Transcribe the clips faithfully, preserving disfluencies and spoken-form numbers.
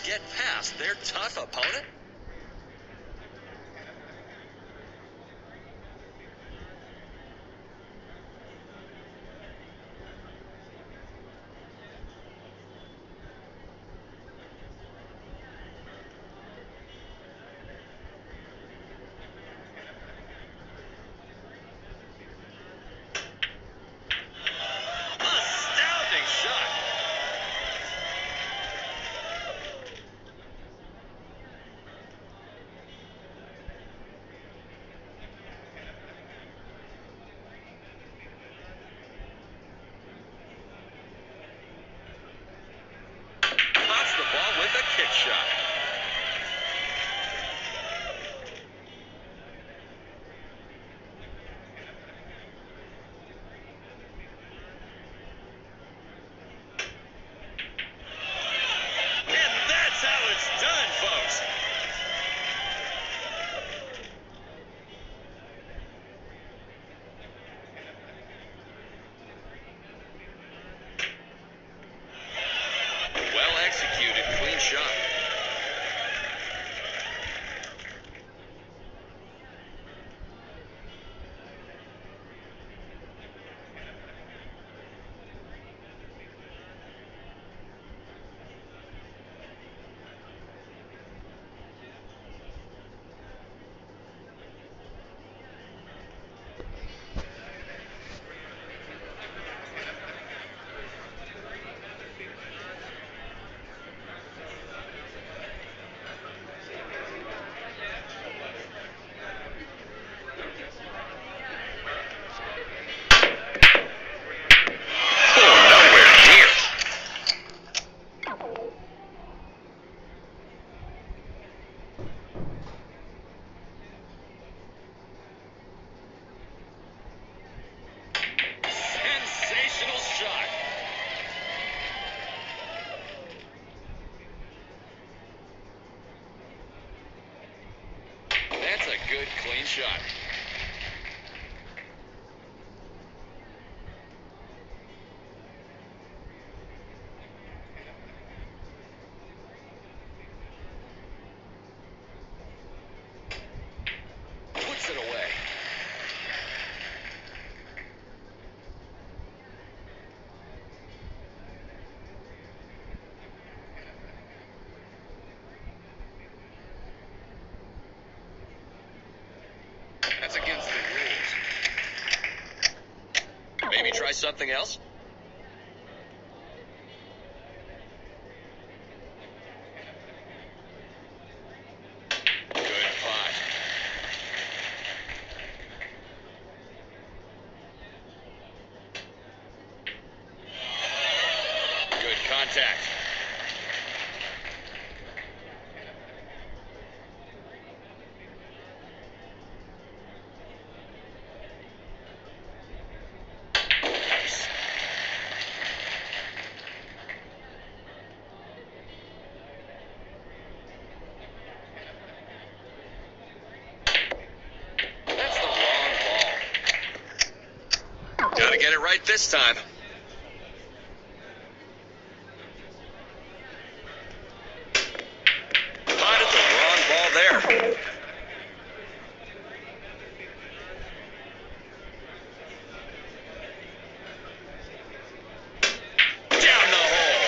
get past their tough opponent? Astounding shot. Pops the ball with a kick shot. And that's how it's done, folks. Well executed, clean shot. Oh, nowhere near. Sensational shot. That's a good, clean shot. Puts it away. That's against the rules. Maybe try something else? Good pot. Good contact. Nice. That's the wrong ball. Gotta get it right this time. Potted the wrong ball there. Down the hole.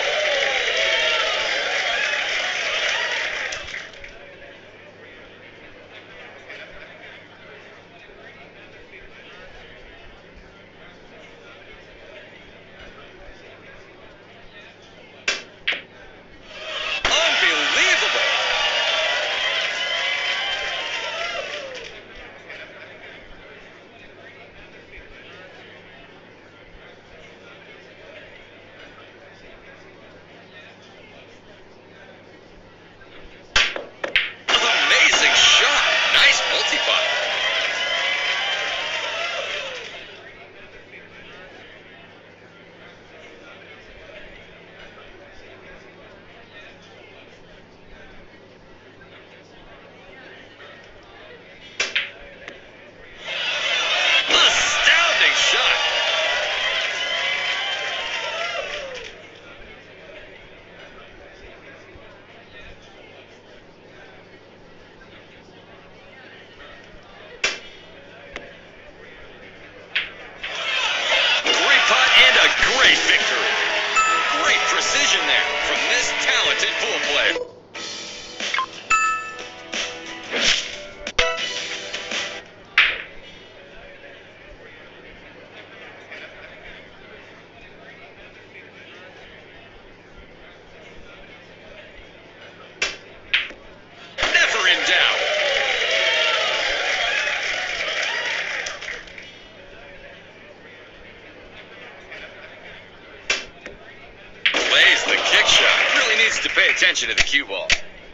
needs to pay attention to the cue ball.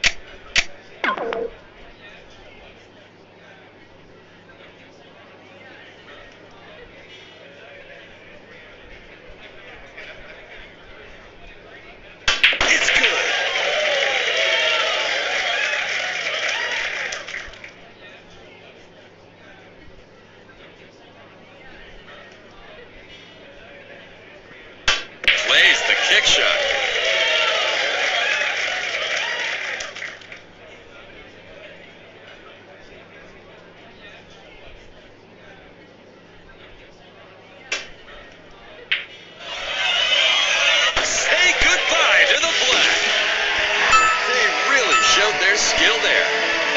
It's good. Plays the kick shot. Say goodbye to the Black. They really showed their skill there.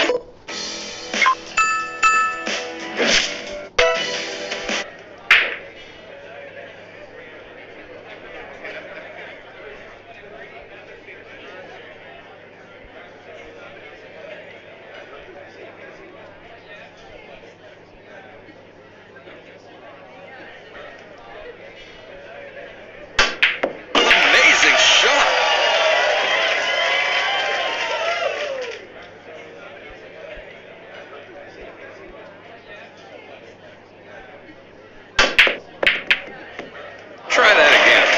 Amazing shot. Try that again.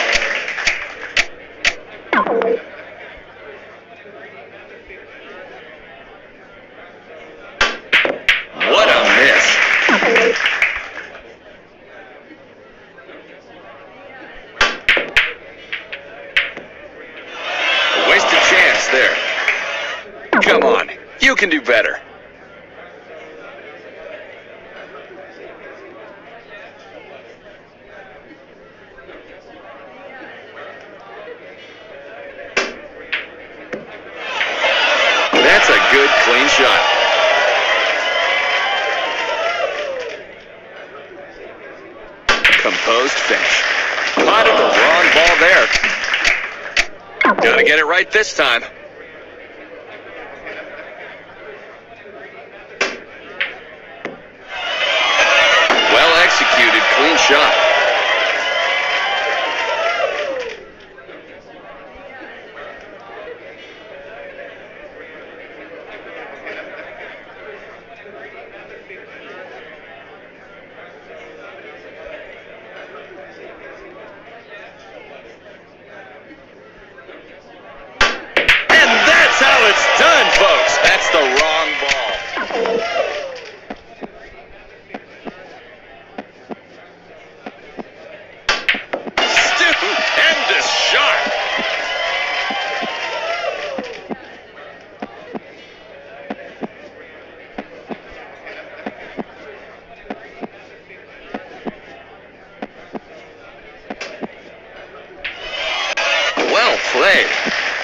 What a miss. A wasted chance there. Come on, you can do better. That's a good, clean shot. Composed finish. Potted the wrong ball there. Gotta get it right this time. Well executed, clean shot. That's how it's done, folks. That's the wrong ball. Stupendous shot. Well played.